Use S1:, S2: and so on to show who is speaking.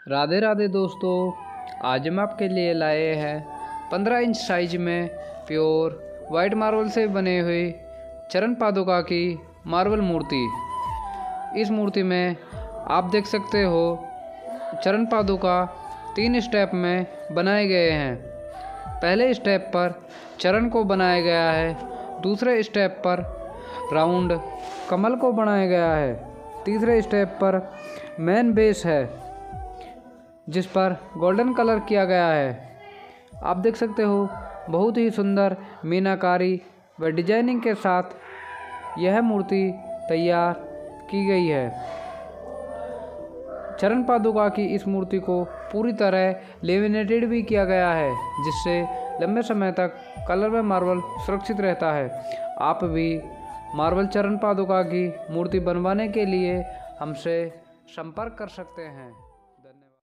S1: राधे राधे दोस्तों, आज हम आपके लिए लाए हैं 15 इंच साइज में प्योर वाइट मार्बल से बने हुए चरण पादुका की मार्बल मूर्ति। इस मूर्ति में आप देख सकते हो चरण पादुका 3 स्टेप में बनाए गए हैं। पहले स्टेप पर चरण को बनाया गया है, दूसरे स्टेप पर राउंड कमल को बनाया गया है, तीसरे स्टेप पर मेन बेस है जिस पर गोल्डन कलर किया गया है। आप देख सकते हो बहुत ही सुंदर मीनाकारी व डिजाइनिंग के साथ यह मूर्ति तैयार की गई है। चरण पादुका की इस मूर्ति को पूरी तरह लेमिनेटेड भी किया गया है, जिससे लंबे समय तक कलर व मार्बल सुरक्षित रहता है। आप भी मार्बल चरण पादुका की मूर्ति बनवाने के लिए हमसे संपर्क कर सकते हैं।